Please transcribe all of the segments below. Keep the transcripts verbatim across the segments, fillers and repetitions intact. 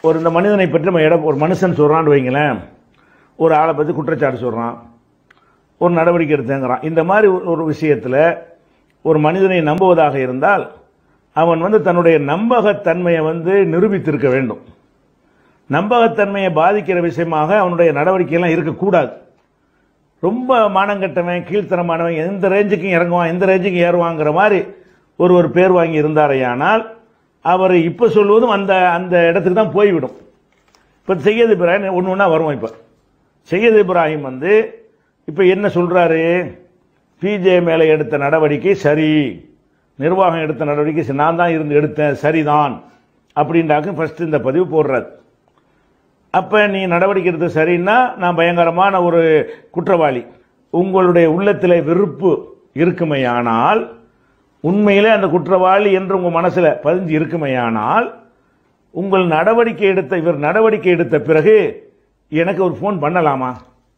ஒரு இந்த மனிதனை பற்றி நம்ம இடம் ஒரு மனுஷன் சொல்கிறான்னு வைங்களேன், ஒரு ஆளை பற்றி குற்றச்சாட்டு சொல்கிறான், ஒரு நடவடிக்கை எடுத்துங்கிறான். இந்த மாதிரி ஒரு விஷயத்தில் ஒரு மனிதனை நம்புவதாக இருந்தால் அவன் வந்து தன்னுடைய நம்பகத்தன்மையை வந்து நிரூபித்திருக்க வேண்டும். நம்பகத்தன்மையை பாதிக்கிற விஷயமாக அவனுடைய நடவடிக்கையெல்லாம் இருக்கக்கூடாது. ரொம்ப மானங்கட்டவன், கீழ்த்தரமானவன், எந்த ரேஞ்சுக்கும் இறங்குவான், எந்த ரேஞ்சுக்கும் ஏறுவாங்கிற மாதிரி ஒரு ஒரு பேர் வாங்கி இருந்தாரையானால் அவர் இப்போ சொல்வதும் அந்த அந்த இடத்துக்கு தான் போய்விடும். இப்போ சையத் இப்ராஹிம் ஒன்று ஒன்றா வருவோம். இப்போ சையத் இப்ராஹிம் வந்து இப்போ என்ன சொல்கிறாரு, பிஜே மேலே எடுத்த நடவடிக்கை சரி, நிர்வாகம் எடுத்த நடவடிக்கை நான் தான் இருந்து எடுத்தேன் சரிதான் அப்படின்றாக்க ஃபர்ஸ்ட் இந்த பதிவு போடுறாரு. அப்போ நீ நடவடிக்கை எடுத்த சரின்னா நான் பயங்கரமான ஒரு குற்றவாளி, உங்களுடைய உள்ளத்தில் வெறுப்பு இருக்குமையானால், உண்மையிலே அந்த குற்றவாளி என்று உங்கள் மனசில் பதிஞ்சு இருக்குமையானால், உங்கள் நடவடிக்கை எடுத்த இவர் நடவடிக்கை எடுத்த பிறகு எனக்கு ஒரு ஃபோன் பண்ணலாமா?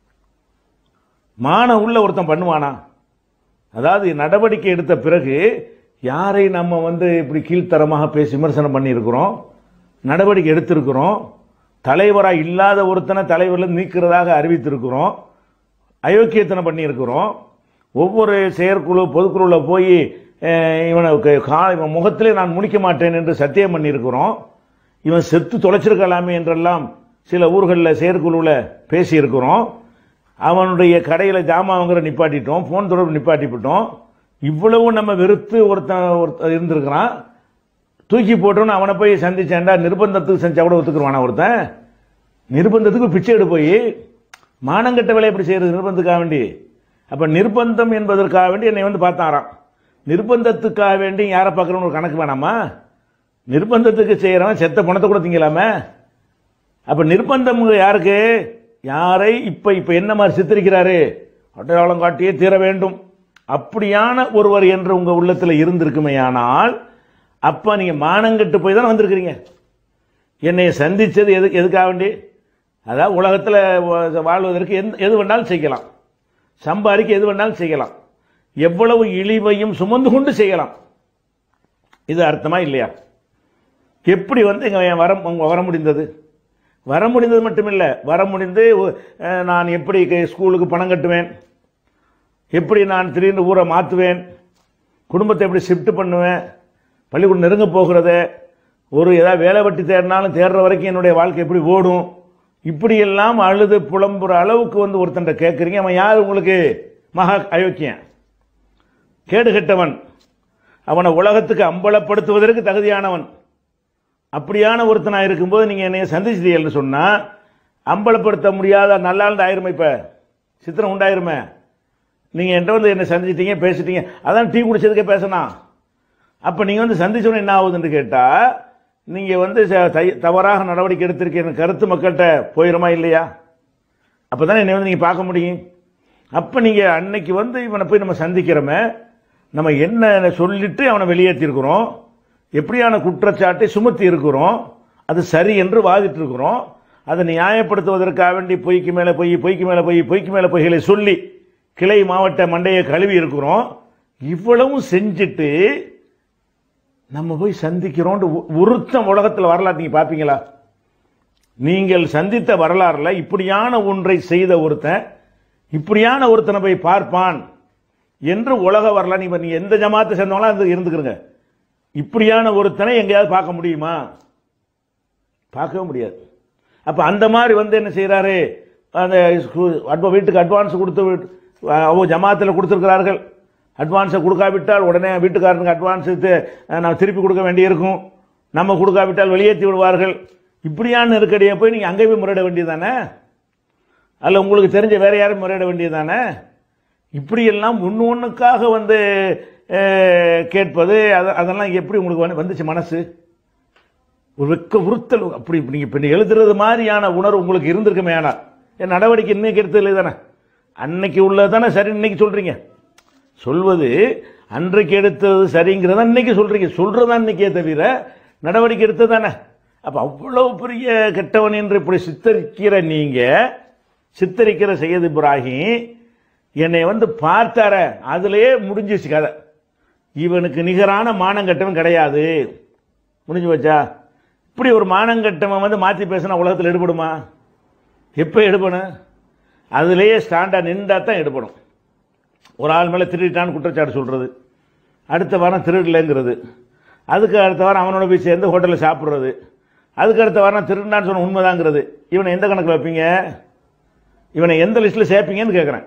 மான உள்ள ஒருத்தன் பண்ணுவானா? அதாவது நடவடிக்கை எடுத்த பிறகு யாரை நம்ம வந்து இப்படி கீழ்த்தரமாக பேசி விமர்சனம் பண்ணியிருக்கிறோம், நடவடிக்கை எடுத்திருக்கிறோம், தலைவராக இல்லாத ஒருத்தனை தலைவரில் நீக்கிறதாக அறிவித்திருக்கிறோம், அயோக்கியத்தனை பண்ணியிருக்கிறோம், ஒவ்வொரு செயற்குழு பொதுக்குழுவில் போய் இவனை இவன் முகத்திலே நான் முடிக்க மாட்டேன் என்று சத்தியம் பண்ணியிருக்கிறோம், இவன் செத்து தொலைச்சிருக்கலாமே என்றெல்லாம் சில ஊர்களில் செயற்குழுவில் பேசியிருக்கிறோம், அவனுடைய கடையில் ஜாமான்ங்கிற நிப்பாட்டிட்டோம், ஃபோன் தொடர்பு நிப்பாட்டிவிட்டோம், இவ்வளவு நம்ம வெறுத்து ஒருத்தன் ஒருத்தன் இருந்திருக்கிறான், தூக்கி போட்டோன்னு அவனை போய் சந்திச்சேன்டா, நிர்பந்தத்துக்கு செஞ்சா கூட ஒத்துக்குருவானா ஒருத்தன்? நிர்பந்தத்துக்கு பிச்சை எடு போய் மானங்கட்ட வேலை எப்படி செய்யறது நிர்பந்தத்துக்காக வேண்டி? அப்ப நிர்பந்தம் என்பதற்காக வேண்டி என்னை வந்து பார்த்தாராம். நிர்பந்தத்துக்காக வேண்டி யாரை பார்க்கறோம்னு ஒரு கணக்கு வேணாமா? நிர்பந்தத்துக்கு செய்யறவன் செத்த பணத்தை கூட திங்கலாமே. அப்ப நிர்பந்தம் யாருக்கு? யாரை இப்ப இப்ப என்ன மாதிரி சித்தரிக்கிறாரு, அடையாளம் காட்டியே தீர வேண்டும் அப்படியான ஒருவர் என்று உங்க உள்ளத்தில் இருந்திருக்குமையானால், அப்ப நீங்க மானங்கட்டு போய் தான் வந்திருக்கிறீங்க. என்னை சந்திச்சது எது எதுக்காக வேண்டி? அதாவது உலகத்தில் வாழ்வதற்கு எது வேணாலும் செய்யலாம், சம்பாதிக்க எது வேணாலும் செய்யலாம், எவ்வளவு இழிவையும் சுமந்து கொண்டு செய்யலாம். இது அர்த்தமா இல்லையா? எப்படி வந்து இங்க வர வர முடிந்தது? வர முடிந்தது மட்டுமில்லை, வர முடிந்து நான் எப்படி ஸ்கூலுக்கு பணம் கட்டுவேன், எப்படி நான் திடீர்னு ஊரை மாற்றுவேன், குடும்பத்தை எப்படி ஷிஃப்ட் பண்ணுவேன், பள்ளிக்கூடம் நெருங்க போகிறத, ஒரு ஏதாவது வேலை வெட்டி தேடினாலும் தேடுற வரைக்கும் என்னுடைய வாழ்க்கை எப்படி ஓடும், இப்படியெல்லாம் அழுது புலம்புற அளவுக்கு வந்து ஒருத்தன் கேட்குறீங்க. அவன் யார் உங்களுக்கு? மகா அயோக்கியன், கேடு கெட்டவன், அவனை உலகத்துக்கு அம்பலப்படுத்துவதற்கு தகுதியானவன். அப்படியான ஒருத்தனா இருக்கும்போது நீங்க என்னைய சந்திச்சிட்டீங்கன்னு சொன்னா அம்பலப்படுத்த முடியாத நல்லாண்டு ஆயிருமே, இப்ப சித்திரம் உண்டாயிருமே. நீங்க என்கிட்ட வந்து என்ன சந்திச்சிட்டீங்க, பேசிட்டீங்க, அதான் டீ குடிச்சதுக்கே பேசணும். அப்ப நீங்க வந்து சந்திச்சோன்னு என்ன ஆகுதுன்னு கேட்டா, நீங்க வந்து தவறாக நடவடிக்கை எடுத்திருக்க கருத்து மக்கள்கிட்ட போயிருமா இல்லையா? அப்பதான் என்னை வந்து நீங்க பார்க்க முடியும். அப்ப நீங்க அன்னைக்கு வந்து இவனை போய் நம்ம சந்திக்கிறோமே, நம்ம என்ன சொல்லிட்டு அவனை வெளியேற்றிருக்கிறோம், எப்படியான குற்றச்சாட்டை சுமத்தி இருக்கிறோம், அது சரி என்று வாதிட்டு இருக்கிறோம், அதை நியாயப்படுத்துவதற்காக வேண்டி பொய்க்கு மேலே பொய், பொய்க்கு மேலே பொய், பொய்க்கு மேலே பொய்களை சொல்லி கிளை மாவட்ட மண்டையை கழுவி இருக்கிறோம். இவ்வளவும் செஞ்சுட்டு நம்ம போய் சந்திக்கிறோம். ஒருத்தன் உலகத்தில் வரலாறு நீங்க பார்ப்பீங்களா? நீங்கள் சந்தித்த வரலாறுல இப்படியான ஒன்றை செய்த ஒருத்தன் இப்படியான ஒருத்தனை போய் பார்ப்பான் என்று உலக வரலாறு நீங்க நீங்க எந்த ஜமாத்தை சேர்ந்தவங்களா அது இருந்துக்கிறங்க, இப்படியான ஒருத்தனை எங்கேயாவது பார்க்க முடியுமா? பார்க்கவே முடியாது. அப்ப அந்த மாதிரி வந்து என்ன செய்யறாரு, அந்த வீட்டுக்கு அட்வான்ஸ் கொடுத்து ஜமாத்தில் கொடுத்திருக்கிறார்கள், அட்வான்ஸை கொடுக்காவிட்டால் உடனே வீட்டுக்காரனுக்கு அட்வான்ஸ் நான் திருப்பி கொடுக்க வேண்டியிருக்கும், நம்ம கொடுக்காவிட்டால் வெளியேற்றி விடுவார்கள். இப்படியான நெருக்கடியை போய் நீங்க அங்கே போய் முறையிட வேண்டியதானே? அல்ல உங்களுக்கு தெரிஞ்ச வேற யாரும் முறையிட வேண்டியதானே? இப்படியெல்லாம் ஒன்று ஒன்றுக்காக வந்து கேட்பது, அதெல்லாம் எப்படி உங்களுக்கு வந்துச்சு மனசு? ஒரு வெக்க உறுத்தல், அப்படி நீங்க இப்ப எழுதுறது மாதிரியான உணர்வு உங்களுக்கு இருந்திருக்குமே. ஆனால் என் நடவடிக்கை இன்னைக்கு எடுத்தது தானே, அன்னைக்கு உள்ளது தானே சரி இன்னைக்கு சொல்றீங்க. சொல்வது அன்றைக்கு எடுத்தது சரிங்கிறத இன்னைக்கு சொல்றீங்க, சொல்றதா இன்னைக்கே தவிர நடவடிக்கை எடுத்தது தானே. அப்ப அவ்வளவு பெரிய கெட்டவன் என்று இப்படி சித்தரிக்கிற நீங்க, சித்தரிக்கிற சையத் இப்ராஹிம் என்னை வந்து பார்த்தார, அதுலயே முடிஞ்சிச்சு கதை. இவனுக்கு நிகரான மானம் கட்டவன் கிடையாது, முடிஞ்சு வச்சா. இப்படி ஒரு மானங்கட்டவன் வந்து மாற்றி பேசினா உலகத்தில் எடுபடுமா? எப்போ எடுபடும்? அதுலேயே ஸ்டாண்டாக நின்றா தான் எடுபடும். ஒரு ஆள் மேலே திருடிட்டான்னு குற்றச்சாட்டு சொல்கிறது, அடுத்த வாரம் திருடலைங்கிறது, அதுக்கு அடுத்த வாரம் அவனோட போய் சேர்ந்து ஹோட்டலில் சாப்பிட்றது, அதுக்கு அடுத்த வாரம் திருடினான்னு சொன்ன உண்மைதாங்கிறது. இவனை எந்த கணக்கில் வைப்பீங்க? இவனை எந்த லிஸ்ட்டில் சேர்ப்பீங்கன்னு கேட்குறேன்.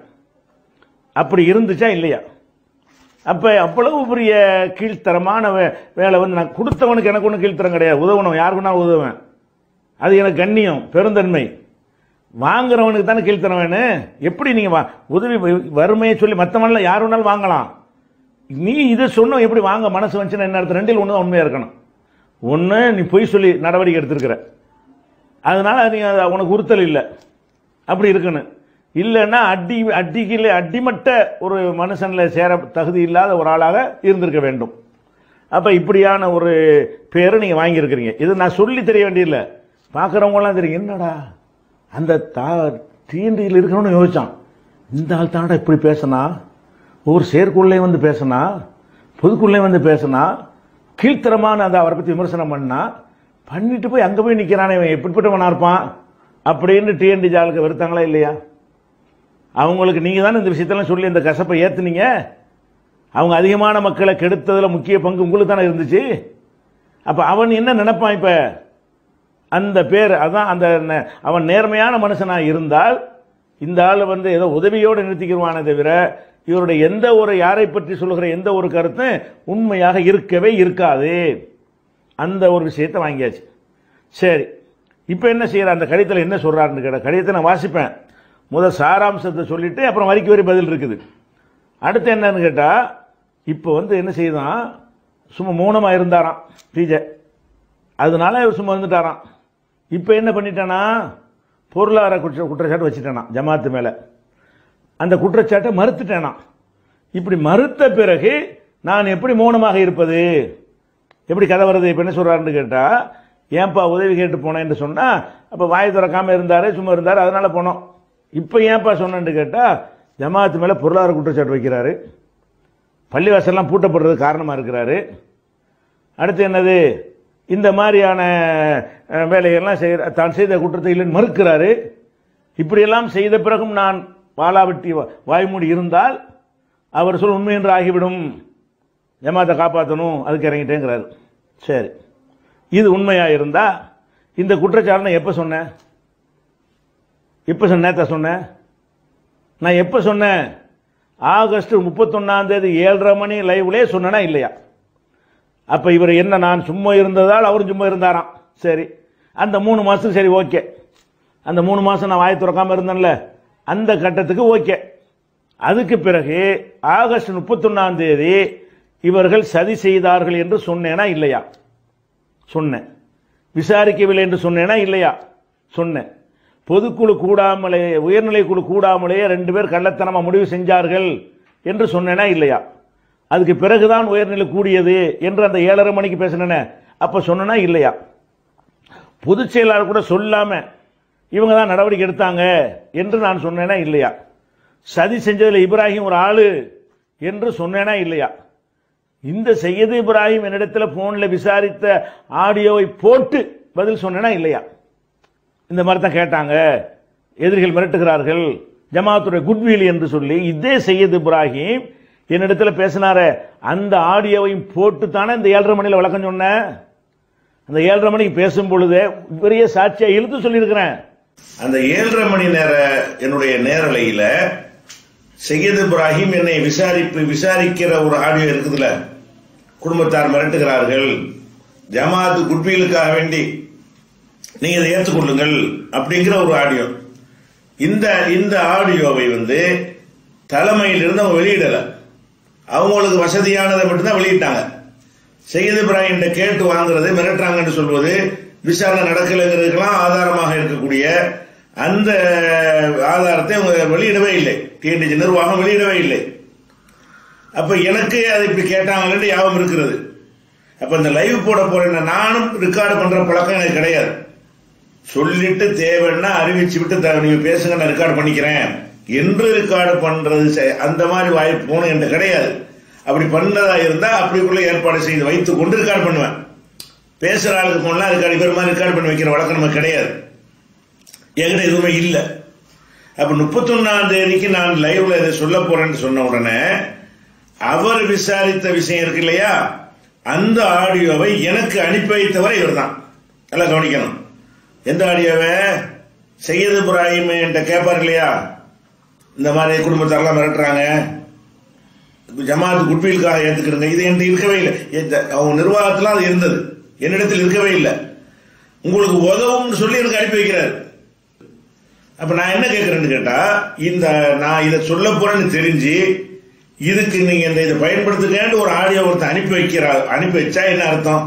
அப்படி இருந்துச்சா இல்லையா? அப்போ அவ்வளவு பெரிய கீழ்த்தரமான வே வேலை வந்து நான் கொடுத்தவனுக்கு எனக்கு ஒன்றும் கீழ்த்தரம் கிடையாது, உதவணும், யாருக்குன்னா உதவுவேன், அது எனக்கு கண்ணியம் பெருந்தன்மை. வாங்குறவனுக்கு தானே கீழ்த்தரம் வேணும். எப்படி நீங்கள் உதவி வறுமையை சொல்லி மற்றவன்லாம் யார் வேணாலும் வாங்கலாம், நீ இதை சொன்ன எப்படி வாங்க மனசு வந்துச்சுன்னா என்ன அர்த்தம்? ரெண்டில் ஒன்று தான் உண்மையாக இருக்கணும். ஒன்று நீ பொய் சொல்லி நடவடிக்கை எடுத்திருக்கிற, அதனால நீ உனக்கு உறுத்தல் இல்லை, அப்படி இருக்கணும். இல்லைன்னா அடி அடிக்கல அடிமட்ட ஒரு மனுஷனில் சேர தகுதி இல்லாத ஒரு ஆளாக இருந்திருக்க வேண்டும். அப்போ இப்படியான ஒரு பேரை நீங்கள் வாங்கியிருக்கிறீங்க. இது நான் சொல்லி தெரிய வேண்டியதில்லை, பார்க்குறவங்களாம் தெரியும். என்னடா அந்த தா டிஎன்டியில் இருக்கணும்னு யோசிச்சான், இந்த ஆள் தாண்டா இப்படி பேசினா, ஒவ்வொரு செயற்குள்ளே வந்து பேசினா, பொதுக்குள்ளே வந்து பேசினா, கீழ்த்தரமான அந்த அவரை பற்றி விமர்சனம் பண்ணா, பண்ணிட்டு போய் அங்கே போய் நிற்கிறானே இவன் எப்படிப்பட்டவனா இருப்பான் அப்படின்னு டிஎன்டி ஜாலுக்கு வெறுத்தாங்களா இல்லையா? அவங்களுக்கு நீங்கள் தானே இந்த விஷயத்தெல்லாம் சொல்லி இந்த கசப்பை ஏற்றுனீங்க. அவங்க அதிகமான மக்களை கெடுத்ததில் முக்கிய பங்கு உங்களுக்கு தானே இருந்துச்சு. அப்போ அவன் என்ன நினைப்பான்? இப்போ அந்த பேர் அதான் அந்த அவன் நேர்மையான மனுஷனாக இருந்தால் இந்த ஆள் வந்து ஏதோ உதவியோடு நிறுத்திக்கிடுவானே தவிர இவருடைய எந்த ஒரு யாரை பற்றி சொல்லுகிற எந்த ஒரு கருத்தும் உண்மையாக இருக்கவே இருக்காது. அந்த ஒரு விஷயத்தை வாங்கியாச்சு. சரி, இப்போ என்ன செய்யற? அந்த கடிதத்தில் என்ன சொல்றாருன்னு கேட்ட கடிதத்தை நான் வாசிப்பேன். முதல் சாராம்சத்தை சொல்லிட்டு அப்புறம் வரிக்கு வரி பதில் இருக்குது. அடுத்து என்னன்னு கேட்டால் இப்போ வந்து என்ன செய்தான், சும்மா மௌனமாக இருந்தாராம் பிஜே, அதனால சும்மா இருந்துட்டாராம். இப்போ என்ன பண்ணிட்டானா, பொருளாதார குற்ற குற்றச்சாட்டு வச்சுட்டானா ஜமாத்து மேலே. அந்த குற்றச்சாட்டை மறுத்துட்டேனா. இப்படி மறுத்த பிறகு நான் எப்படி மௌனமாக இருப்பது? எப்படி கதை வருது? இப்போ என்ன சொல்கிறாருன்னு கேட்டால், ஏன்பா உதவி கேட்டு போனேன்னு சொன்னால், அப்போ வாய் திறக்காமல் இருந்தார், சும்மா இருந்தார், அதனால போனோம். இப்போ ஏன்பா சொன்னேன்னு கேட்டால், ஜமாத்து மேலே பொருளாதார குற்றச்சாட்டு வைக்கிறாரு, பள்ளிவாசல்லாம் பூட்டப்படுறது காரணமாக இருக்கிறாரு. அடுத்து என்னது, இந்த மாதிரியான வேலைகள்லாம் செய்கிற தான் செய்த குற்றத்தை இல்லைன்னு மறுக்கிறாரு. இப்படியெல்லாம் செய்த பிறகும் நான் பாலாவட்டி வாய்மூடி இருந்தால் அவர் சொல் உண்மை என்று ஆகிவிடும், ஜமாத்தை காப்பாற்றணும், அதுக்கு இறங்கிட்டேங்கிறாரு. சரி, இது உண்மையாக இருந்தால் இந்த குற்றச்சாட்டு நான் எப்போ சொன்னேன்? எப்போ சொன்ன? நேற்று சொன்னேன். நான் எப்போ சொன்னேன்? ஆகஸ்ட் முப்பத்தொன்னாம் தேதி ஏழரை மணி லைவ்லே சொன்னேனா இல்லையா? அப்போ இவர் என்ன, நான் சும்மா இருந்ததால் அவரும் சும்மா இருந்தாராம். சரி, அந்த மூணு மாதத்துக்கு சரி ஓகே, அந்த மூணு மாதம் நான் வாய் திறக்காமல் இருந்தேன்ல, அந்த கட்டத்துக்கு ஓகே. அதுக்கு பிறகு ஆகஸ்ட் முப்பத்தொன்னாம் தேதி இவர்கள் சதி செய்தார்கள் என்று சொன்னேனா இல்லையா? சொன்னேன். விசாரிக்கவில்லை என்று சொன்னேனா இல்லையா? சொன்னேன். பொதுக்குழு கூடாமலே, உயர்நிலை குழு கூடாமலேயே ரெண்டு பேர் கள்ளத்தனமாக முடிவு செஞ்சார்கள் என்று சொன்னேனா இல்லையா? அதுக்கு பிறகுதான் உயர்நிலை கூடியது என்று அந்த ஏழரை மணிக்கு பேசினேன், அப்போ சொன்னா இல்லையா? பொதுச் செயலாளர் கூட சொல்லாம இவங்க தான் நடவடிக்கை எடுத்தாங்க என்று நான் சொன்னேனா இல்லையா? சதி செஞ்சதில் இப்ராஹிம் ஒரு ஆளு என்று சொன்னேனா இல்லையா? இந்த சையது இப்ராஹிம் என்னிடத்தில் போனில் விசாரித்த ஆடியோவை போட்டு பதில் சொன்னேனா இல்லையா? இந்த மாதிரி தான் கேட்டாங்க, எதிரிகள் மிரட்டுகிறார்கள், ஜமாத்துடைய குட்வில் என்று சொல்லி இதே சையது இப்ராஹிம் என்னிடத்தில் பேசினார அந்த ஆடியோவையும் போட்டு தானே இந்த ஏழரை மணியில் விளக்கம் சொன்னேன். அந்த ஏழரை மணிக்கு பேசும் பொழுது பெரிய சாட்சியா இழுத்து சொல்லியிருக்கிறேன். அந்த ஏழரை மணி நேர என்னுடைய நேரலையில சையது இப்ராஹிம் என்னை விசாரிப்பு விசாரிக்கிற ஒரு ஆடியோ இருக்குதுல, குடும்பத்தார் மிரட்டுகிறார்கள், ஜமாத்து குட்விலுக்காக வேண்டி நீங்க இதை ஏற்றுக்கொள்ளுங்கள் அப்படிங்கிற ஒரு ஆடியோ. இந்த இந்த ஆடியோவை வந்து தலைமையில் இருந்து அவங்க வெளியிடல, அவங்களுக்கு வசதியானதை மட்டும்தான் வெளியிட்டாங்க. சையது இப்ராஹிம் கேட்டு வாங்குறது, மிரட்டுறாங்கன்னு சொல்வது, விசாரணை நடக்கலைங்கிறதுக்கெல்லாம் ஆதாரமாக இருக்கக்கூடிய அந்த ஆதாரத்தை அவங்க வெளியிடவே இல்லை, டிஎன்டிஜி நிர்வாகம் வெளியிடவே இல்லை. அப்ப எனக்கு அதை இப்படி கேட்டாங்கன்னு ஞாபகம் இருக்கிறது. அப்ப இந்த லைவ் போட போறேன், நானும் ரெக்கார்டு பண்ற பழக்கம் எனக்கு கிடையாது. சொல்லிட்டு தேவைன்னா அறிவிச்சு விட்டு நீங்க பேசுங்க, நான் ரெக்கார்டு பண்ணிக்கிறேன் என்று ரெக்கார்டு பண்றது அந்த மாதிரி வாய்ப்பு போன என்கிட்ட கிடையாது. அப்படி பண்ணதா இருந்தா அப்படிக்குள்ள ஏற்பாடு செய்து வைத்துக் கொண்டு ரெக்கார்டு பண்ணுவேன். பேசுற ஆளுக்கு போனா ரெக்கார்டு இவர் மாதிரி ரெக்கார்டு பண்ணி வைக்கிற வழக்கம் நமக்கு கிடையாது. என்கிட்ட எதுவுமே இல்லை. அப்ப முப்பத்தொன்னாம் தேதிக்கு நான் லைவ்ல இதை சொல்ல போறேன்னு சொன்ன உடனே அவர் விசாரித்த விஷயம் இருக்கு இல்லையா, அந்த ஆடியோவை எனக்கு அனுப்பி வைத்தவர் இவர் தான். நல்லா கவனிக்கணும். எந்த ஆடியோவை? சையது இப்ராஹிம் என்ற கேட்பார் இல்லையா, இந்த மாதிரி குடும்பத்தாரெல்லாம் மிரட்டுறாங்க, ஜமாத்து குட்விலுக்காக ஏத்துக்கிடுங்க, இது என்கிட்ட இருக்கவே இல்லை. அவங்க நிர்வாகத்தில் அது இருந்தது, என்னிடத்தில் இருக்கவே இல்லை. உங்களுக்கு உதவும் சொல்லி எனக்கு அனுப்பி வைக்கிறார். அப்ப நான் என்ன கேட்கிறேன்னு கேட்டா, இந்த நான் இதை சொல்ல போறேன்னு தெரிஞ்சு இதுக்கு நீங்க இந்த இதை பயன்படுத்துங்கன்னு ஒரு ஆடியோ ஒருத்தர் அனுப்பி வைக்கிறார். அனுப்பி வச்சா என்ன அர்த்தம்?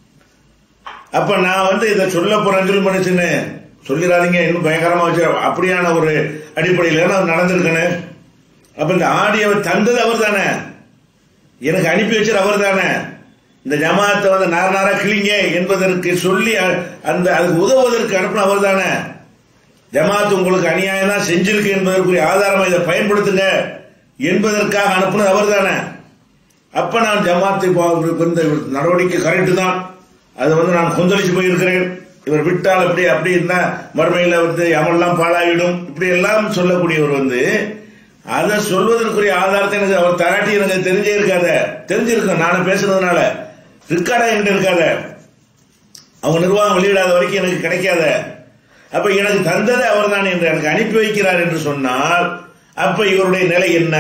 அப்ப நான் வந்து இதை சொல்ல போறேன்னு சொல்லி மனுஷன்னு சொல்லிடாதீங்க, இன்னும் பயங்கரமா வச்சு அப்படியான ஒரு அடிப்படையில் நான் நடந்திருக்கேன். அப்ப இந்த ஆடியோவை தந்தது அவர் தானே, எனக்கு அனுப்பி வச்சது அவர் தானே. இந்த ஜமாத்தை வந்து நார நாரா கிளிங்க என்பதற்கு சொல்லி அந்த அதுக்கு உதவுவதற்கு அனுப்பின அவர் தானே. ஜமாத் உங்களுக்கு அநியாயம் தான் செஞ்சிருக்கு என்பதற்குரிய ஆதாரமா இதை பயன்படுத்துங்க என்பதற்காக அனுப்புனது அவர் தானே. அப்ப நான் ஜமாத்தை இந்த நடவடிக்கை கரெக்டு தான், அது வந்து நான் கொந்தளிச்சு போயிருக்கிறேன், இவர் விட்டால் அப்படி அப்படி இருந்தா மறுமையில வந்து அமல்லாம் பாழாகிடும் இப்படி எல்லாம் சொல்லக்கூடியவர் வந்து அதை சொல்வதற்குரிய ஆதாரத்தை எனக்கு அவர் தராட்டி எனக்கு தெரிஞ்சே இருக்காத, தெரிஞ்சிருக்கும் நானும் பேசுறதுனால, ரிக்கார்டா என்கிட்ட இருக்காத, அவங்க நிர்வாகம் வெளியிடாத வரைக்கும் எனக்கு கிடைக்காத. அப்ப எனக்கு தந்ததை அவர் தான் என்று எனக்கு அனுப்பி வைக்கிறார் என்று சொன்னால் அப்ப இவருடைய நிலை என்ன?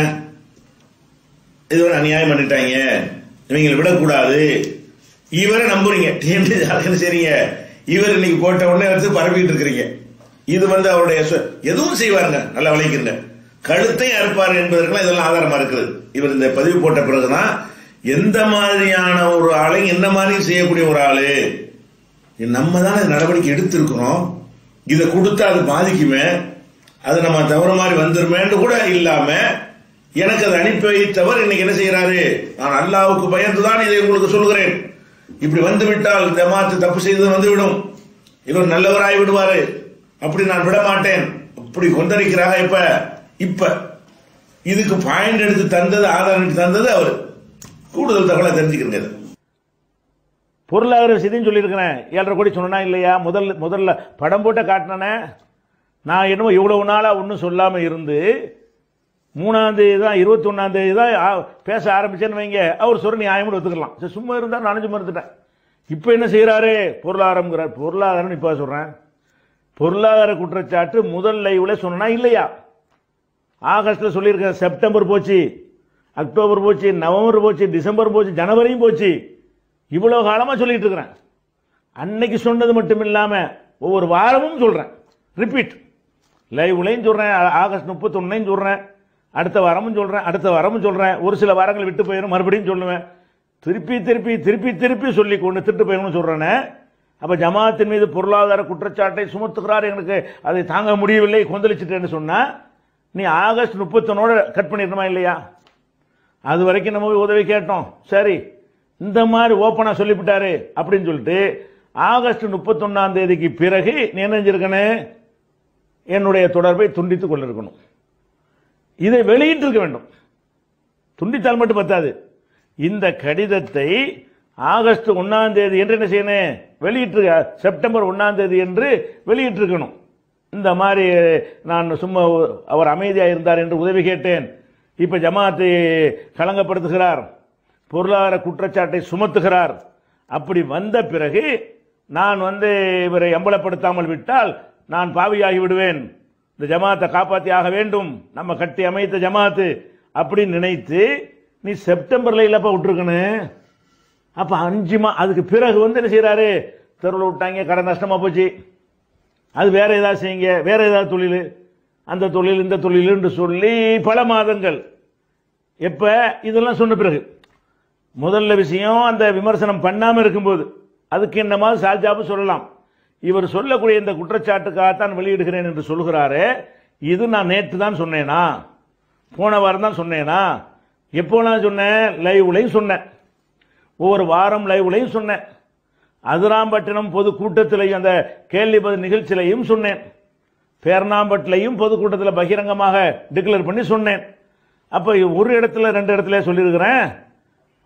இதுவரை அநியாயம் பண்ணிட்டாங்க, இவங்களை விடக்கூடாது, இவரை நம்புறீங்க, சரிங்க, இவர் இன்னைக்கு போட்ட உடனே எடுத்து பரப்பிட்டு இருக்கிறீங்க. இது வந்து அவருடைய எதுவும் செய்வாருங்க, நல்லா விளைக்கிறங்க, கழுத்தை அறுப்பாரு என்பதற்கெல்லாம் இதெல்லாம் ஆதாரமா இருக்குது. இவர் இந்த பதிவு போட்ட பிறகுதான் எந்த மாதிரியான ஒரு ஆளை என்ன மாதிரி செய்யக்கூடிய ஒரு ஆளு, நம்ம தானே நடவடிக்கை எடுத்திருக்கிறோம், இதை கொடுத்தா அது பாதிக்குமே, அது நம்ம தவறு மாதிரி வந்துருமேன்னு கூட இல்லாம எனக்கு அதை அனுப்பி வைத்தவர் இன்னைக்கு என்ன செய்யறாரு, நான் அல்லாவுக்கு பயந்துதான் இதை உங்களுக்கு சொல்கிறேன், இப்படி வந்து விட்டால் ஜமாத்து தப்பு செய்தது வந்துவிடும், இவர் நல்லவராய் விடுவாரு, அப்படி நான் விட மாட்டேன், அப்படி கொந்தளிக்கிறாங்க. இப்ப இப்ப இதுக்கு பாயிண்ட் எடுத்து தந்தது, ஆதாரம் எடுத்து தந்தது அவர். கூடுதல் தகவலை தெரிஞ்சுக்கிறேன். பொருளாதார விஷயத்தையும் சொல்லியிருக்கிறேன். ஏழரை கோடி சொன்னா இல்லையா, முதல்ல முதல்ல படம் போட்ட காட்டினே. நான் என்னமோ இவ்வளவு நாளா ஒன்றும் சொல்லாம இருந்து மூணாம் தேதி தான் இருபத்தி ஒன்னாம் தேதி தான் பேச ஆரம்பிச்சேன்னு வைங்க, அவர் சொல்ற நியாயம் ஒத்துக்கலாம், சும்மா இருந்தா நானும் சும்மா இருந்துட்டேன். இப்ப என்ன செய்யறாரு, பொருளாதாரம் பொருளாதாரம் இப்ப சொல்றேன், பொருளாதார குற்றச்சாட்டு முதல் லைவ்ல சொன்னா இல்லையா, ஆகஸ்ட்ல சொல்லியிருக்க, செப்டம்பர் போச்சு, அக்டோபர் போச்சு, நவம்பர் போச்சு, டிசம்பர் போச்சு, ஜனவரியும் போச்சு, இவ்வளவு காலமா சொல்லிட்டு இருக்கிறேன். அன்னைக்கு சொன்னது மட்டும் இல்லாம ஒவ்வொரு வாரமும் சொல்றேன், ரிப்பீட் லைவ்லையும் சொல்றேன், ஆகஸ்ட் முப்பத்தி ஒன்னையும் சொல்றேன், அடுத்த வாரமும் சொல்றேன், அடுத்த வாரமும் சொல்றேன், ஒரு சில வாரங்கள் விட்டு போயிடும் மறுபடியும் சொல்லுவேன், திருப்பி திருப்பி திருப்பி திருப்பி சொல்லி கொண்டு திட்டு போயிடும் சொல்றேன்னு. அப்ப ஜமாத்தின் மீது பொருளாதார குற்றச்சாட்டை சுமத்துகிறார், எனக்கு அதை தாங்க முடியவில்லை, கொந்தளிச்சுட்டேன்னு சொன்னா நீ ஆகஸ்ட் முப்பத்தி ஒன்னோட கட் பண்ணிடணுமா இல்லையா? அது வரைக்கும் நம்ம உதவி கேட்டோம், சரி இந்த மாதிரி ஓப்பனா சொல்லிவிட்டாரு அப்படின்னு சொல்லிட்டு ஆகஸ்ட் முப்பத்தி ஒன்னாம் தேதிக்கு பிறகு நீ என்ன செஞ்சிருக்கணும், என்னுடைய தொடர்பை துண்டித்துக் கொண்டிருக்கணும், இதை வெளியிட்டு இருக்க வேண்டும். துண்டித்தால் மட்டும் பத்தாது, இந்த கடிதத்தை ஆகஸ்ட் ஒன்னாம் தேதி என்று என்ன செய்யணும், வெளியிட்டு செப்டம்பர் ஒன்னாம் தேதி என்று வெளியிட்டிருக்கணும். இந்த மாதிரி நான் சும்மா அவர் அமைதியாக இருந்தார் என்று உதவி கேட்டேன், இப்ப ஜமாத்தை களங்கப்படுத்துகிறார், பொருளாதார குற்றச்சாட்டை சுமத்துகிறார், அப்படி வந்த பிறகு நான் வந்து இவரை அம்பலப்படுத்தாமல் விட்டால் நான் பாவியாகி விடுவேன், இந்த ஜமாத்தை காப்பாற்றி ஆக வேண்டும், நம்ம கட்டி அமைத்த ஜமாத்து அப்படின்னு நினைத்து நீ செப்டம்பர்ல இல்லப்ப விட்டுருக்கணும். அப்ப அஞ்சு மா அதுக்கு பிறகு வந்து என்ன செய்யறாரு, தெருவில் விட்டாங்க, கடை நஷ்டமா போச்சு, அது வேற ஏதாவது செய்யுங்க, வேற ஏதாவது தொழில், அந்த தொழில் இந்த தொழில் என்று சொல்லி பல மாதங்கள். எப்ப இதெல்லாம் சொன்ன பிறகு முதல்ல விஷயம் அந்த விமர்சனம் பண்ணாம இருக்கும்போது அதுக்கு என்னமா சால்ஜாபு சொல்லலாம், இவர் சொல்லக்கூடிய இந்த குற்றச்சாட்டுக்காகத்தான் வெளியிடுகிறேன் என்று சொல்கிறாரு. இது நான் நேற்று தான் சொன்னேனா, போன வாரம் தான் சொன்னேனா, எப்போ நான் சொன்னேன், லைவ்லையும் சொன்னேன், ஒவ்வொரு வாரம் லைவ்லையும் சொன்னேன், அதிராம்பட்டினம் பொது கூட்டத்திலையும் அந்த கேள்வி பதில் நிகழ்ச்சியிலையும் சொன்னேன், பேர்ணாம்பட்டிலையும் பொதுக்கூட்டத்தில் பகிரங்கமாக டிக்ளேர் பண்ணி சொன்னேன். அப்ப ஒரு இடத்துல ரெண்டு இடத்துல சொல்லியிருக்கிறேன்,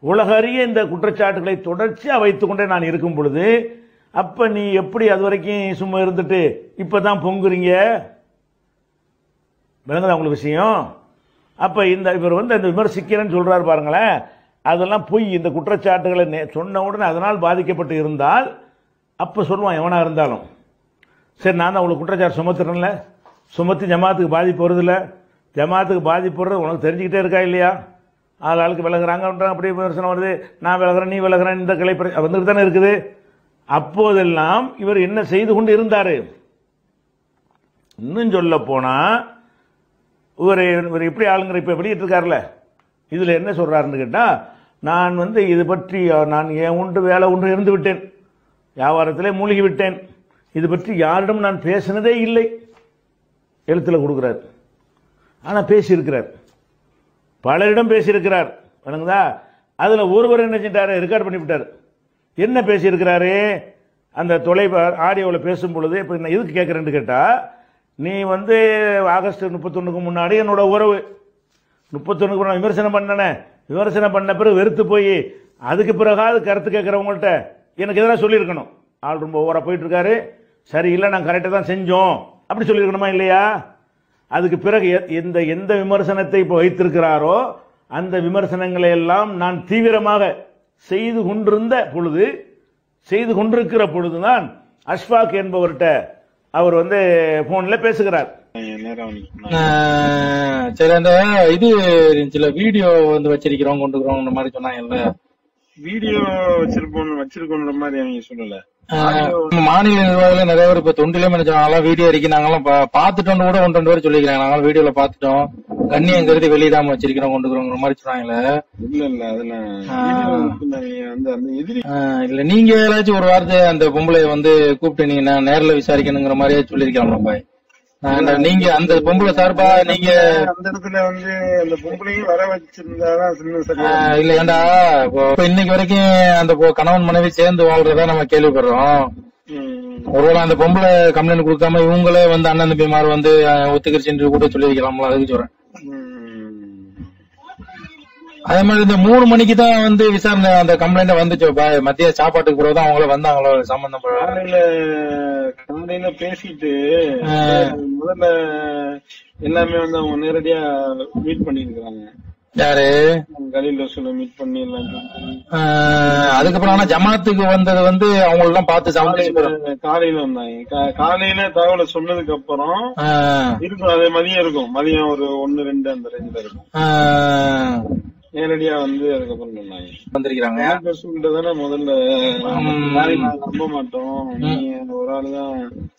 உலக அறிய இந்த குற்றச்சாட்டுகளை தொடர்ச்சியா வைத்துக் கொண்டே நான் இருக்கும் பொழுது அப்ப நீ எப்படி அது வரைக்கும் சும்மா இருந்துட்டு இப்பதான் பொங்குறீங்க? விளங்குதா உங்களுக்கு விஷயம்? அப்ப இந்த இவர் வந்து இந்த விமர்சிக்கிறேன்னு சொல்றாரு பாருங்களேன், அதெல்லாம் பொய். இந்த குற்றச்சாட்டுகளை சொன்ன உடனே அதனால் பாதிக்கப்பட்டு இருந்தால் அப்ப சொல்லுவான் எவனா இருந்தாலும், சரி நான் தான் உங்களுக்கு குற்றச்சாட்டு சுமத்துறேன்ல, சுமத்தி ஜமாத்துக்கு பாதிப்பு வருதில்ல, ஜமாத்துக்கு பாதிப்பு வருது உனக்கு தெரிஞ்சுக்கிட்டே இருக்கா இல்லையா? ஆள் ஆளுக்கு விலகுறாங்க அப்படி விமர்சனம் வருது, நான் விலகிறேன் நீ விலகிறேன், இந்த கிளை வந்துட்டு தானே இருக்குது. அப்போதெல்லாம் இவர் என்ன செய்து கொண்டு இருந்தாரு? இன்னும் சொல்ல போனா இவர் இவர் எப்படி ஆளுங்கிற இப்ப வெளியிட்டு இருக்காருல்ல, இதுல என்ன சொல்றாருன்னு கேட்டா, நான் வந்து இது பற்றி நான் என் உண்டு வேலை ஒன்று இருந்து விட்டேன், வியாபாரத்திலே மூழ்கி விட்டேன், இது பற்றி யாரிடம் நான் பேசினதே இல்லை. எழுத்துல கொடுக்கிறார். ஆனா பேசியிருக்கிறார், பலரிடம் பேசியிருக்கிறார். வணங்குதா? அதுல ஒருவர் என்ன செஞ்சாரு, ரெக்கார்ட் பண்ணிவிட்டார். என்ன பேசியிருக்கிறாரு? அந்த தொலை ஆடியோவில் பேசும் பொழுது இப்ப நான் எதுக்கு கேட்கிறேன்னு கேட்டா, நீ வந்து ஆகஸ்ட் முப்பத்தொன்னுக்கு முன்னாடி என்னோட உறவு, முப்பத்தொன்னுக்கு நான் விமர்சனம் பண்ணனே, விமர்சனம் பண்ண பிறகு வெறுத்து போய் அதுக்கு பிறகாவது கருத்து கேட்கிறவங்கள்ட்ட எனக்கு எதனா சொல்லியிருக்கணும். ஆள் ரொம்ப ஓவரா போயிட்டு இருக்காரு, சரி இல்லை நாங்கள் கரெக்டாக தான் செஞ்சோம் அப்படி சொல்லியிருக்கணுமா இல்லையா? அதுக்கு பிறகு எந்த எந்த விமர்சனத்தை இப்போ வைத்திருக்கிறாரோ அந்த விமர்சனங்களை எல்லாம் நான் தீவிரமாக செய்து கொண்டிருந்த பொழுது, செய்து கொண்டிருக்கிற பொழுதுதான் அஷ்பாக் என்பவர்கிட்ட அவர் வந்து போன்ல பேசுகிறார். சரி, அந்த இது சில வீடியோ வந்து வச்சிருக்கிறோம் கொண்டுக்கிறோம் மாதிரி சொன்னாங்கல்ல, வீடியோ வச்சிருப்போம் வச்சிருக்கோன்ற மாதிரி அவங்க சொல்லல. மாநில நிர்வாகிகள் நிறைய பேர் இப்ப தொண்டிலே நினைச்சாங்க வீடியோ இருக்கு, நாங்கெல்லாம் பாத்துட்டோம் கூட ஒன்று ரெண்டு பேர் சொல்லிக்கிறாங்க, நாங்களும் வீடியோல பாத்துட்டோம், கண்ணியம் கருதி வெளியிடாம வச்சிருக்கிறோம் கொண்டுக்கிறோங்கிற மாதிரி சொன்னாங்களே. இல்ல இல்ல அதெல்லாம் இல்ல நீங்க ஏதாச்சும் ஒரு வார்த்தை அந்த பொம்பளை வந்து கூப்பிட்டு நீங்க நான் நேர்ல விசாரிக்கணுங்கிற மாதிரியே சொல்லிருக்கலாம் பாய். நீங்க அந்த பொம்பளை சார்பா நீங்க அந்த இடத்துல வந்து அந்த பொம்பளையும் வர வச்சிருந்தாதான் இல்ல ஏண்டா இப்ப இன்னைக்கு வரைக்கும் அந்த கணவன் மனைவி சேர்ந்து வாழ்றதா நம்ம கேள்விப்படுறோம். ஒருவேளை அந்த பொம்பளை கம்ப்ளைண்ட் கொடுக்காம இவங்களே வந்து அண்ணன் தம்பிமார் வந்து ஒத்துக்கிருச்சு கூட சொல்லி வைக்கலாம்ல, அதுக்கு சொல்றேன். அதே மாதிரி இந்த மூணு மணிக்கு தான் வந்து விசாரணை அந்த கம்ப்ளைண்ட் வந்துச்சு, மத்திய சாப்பாட்டுக்கு பிறகுதான் அவங்கள வந்தாங்களோ சம்பந்தம். காலையில காலையில பேசிட்டு முதல்ல எல்லாமே வந்து அவங்க நேரடியா மீட் பண்ணிருக்காங்க. யாரு? கலீல் ரசூலை மீட் பண்ணி எல்லாம். அதுக்கப்புறம் ஆனா ஜமாத்துக்கு வந்தது வந்து அவங்க எல்லாம் பார்த்து காலையில வந்தாங்க. காலையில தகவலை சொன்னதுக்கு அப்புறம் இருக்கும், அது மதியம் இருக்கும், மதியம் ஒரு ஒன்னு ரெண்டு அந்த ரேஞ்சில இருக்கும். நேரடியா வந்து அதுக்கப்புறம் சொன்னாங்க வந்திருக்காங்க. தானே முதல்ல நம்ப மாட்டோம், நீங்க ஒரு ஆளுதான்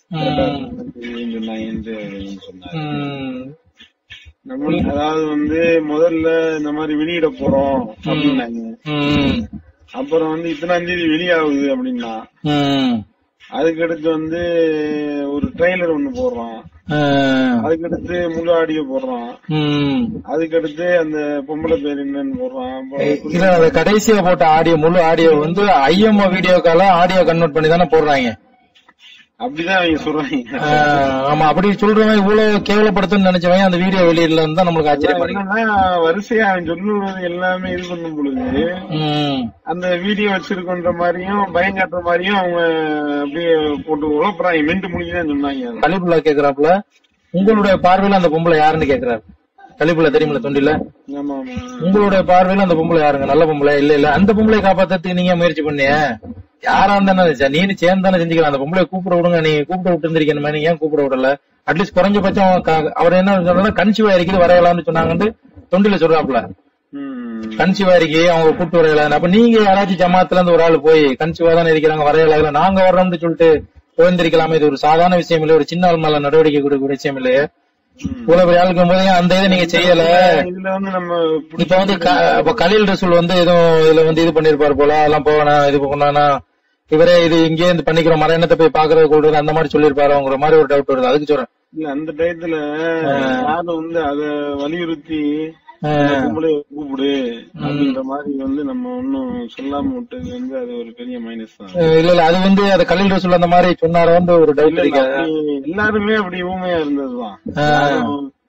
சொன்னாங்க. அதாவது வந்து முதல்ல இந்த மாதிரி வெளியிட போறோம் அப்படின்னாங்க. அப்புறம் வந்து இத்தனாம் தேதி வெளியாகுது அப்படின்னா, அதுக்கடுத்து வந்து ஒரு ட்ரெய்லர் ஒண்ணு போடுறான், அதுக்கடுத்து முழு ஆடியோ போடுறான், அதுக்கடுத்து அந்த பொம்பளை பேர் என்னன்னு போடுறான். கடைசியா போட்ட ஆடியோ முழு ஆடியோ வந்து ஐஎம்ஓ வீடியோ கால ஆடியோ கன்வெர்ட் பண்ணி தானே போடுறாங்க. அப்படிதான் அவங்க சொல்றாங்க. ஆமா, அப்படி சொல்றவன் இவ்வளவு கேவலப்படுத்துன்னு நினைச்சவன் அந்த வீடியோ வெளியில இருந்தா நம்மளுக்கு ஆச்சரியமா இருக்கு. வரிசையா அவன் சொல்லுறது எல்லாமே இது பண்ணும் பொழுது அந்த வீடியோ வச்சிருக்கோன்ற மாதிரியும் பயங்காட்டுற மாதிரியும் அவங்க அப்படியே போட்டு உழப்புறாங்க. மென்ட்டு முடிஞ்சுதான் சொன்னாங்க. கலிப்புல்லா கேக்குறாப்புல, உங்களுடைய பார்வையில அந்த பொம்பளை யாருன்னு கேக்குறாரு. கலிப்புல்லா தெரியுமில்ல தொண்டில, உங்களுடைய பார்வையில அந்த பொம்பளை யாருங்க? நல்ல பொம்பளை இல்ல இல்ல அந்த பொம்பளை காப்பாத்துறதுக்கு நீங்க முயற்சி பண்ணிய யாரா இருந்தானே நீனு சேர்ந்து தானே செஞ்சுக்கலாம். அந்த பொம்பளை கூப்பிட விடுங்க, நீ கூப்பிட விட்டு இருந்திருக்கேன், நீ ஏன் கூப்பிட விடல? அட்லீஸ்ட் குறைஞ்சபட்சம் அவர் என்ன சொன்னா கன்சிவா இருக்குது வரையலாம்னு சொன்னாங்கன்னு தொண்டில சொல்றாப்புல. கன்சிவா இருக்கி அவங்க கூப்பிட்டு வரையல. அப்ப நீங்க யாராச்சும் ஜமாத்துல இருந்து ஒரு ஆள் போய் கன்சிவா தானே இருக்கிறாங்க வரையல, நாங்க வர்றோம்னு சொல்லிட்டு போயிருந்திருக்கலாமே. இது ஒரு சாதாரண விஷயம் இல்ல, ஒரு சின்ன ஆள் மேல நடவடிக்கை கொடுக்க விஷயம் இல்லையே. இவ்வளவு பெரிய ஆளுக்கும் போது அந்த இதை நீங்க செய்யல. இப்ப வந்து கலீல் ரசூல் வந்து எதுவும் இதுல வந்து இது பண்ணிருப்பாரு போல, அதெல்லாம் போவேனா இது பண்ணா இவரே இது இங்கே இருந்து பண்ணிக்கிறோம் மரணத்தை போய் பாக்குறது கூடுறது அந்த மாதிரி சொல்லிருப்பாருங்கிற மாதிரி ஒரு டவுட் வருது, அதுக்கு சொல்றேன். இல்ல அந்த டயத்துல யாரும் வந்து அத வலியுறுத்தி கூப்பிடு அப்படின்ற மாதிரி வந்து நம்ம ஒன்னும் சொல்லாம விட்டது வந்து அது ஒரு பெரிய மைனஸ் தான். இல்ல இல்ல அது வந்து அது கலீல் ரசூல் அந்த மாதிரி சொன்னார வந்து ஒரு டவுட் இருக்கு. எல்லாருமே அப்படி ஊமையா இருந்ததுதான்.